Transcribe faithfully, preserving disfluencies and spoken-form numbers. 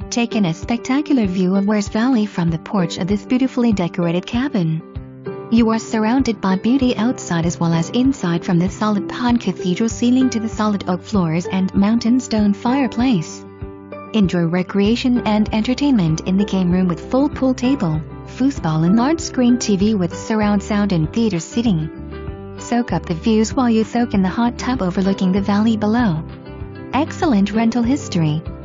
Take in a spectacular view of Wears Valley from the porch of this beautifully decorated cabin. You are surrounded by beauty outside as well as inside, from the solid pine cathedral ceiling to the solid oak floors and mountain stone fireplace. Enjoy recreation and entertainment in the game room with full pool table, foosball and large screen T V with surround sound and theater seating. Soak up the views while you soak in the hot tub overlooking the valley below. Excellent rental history.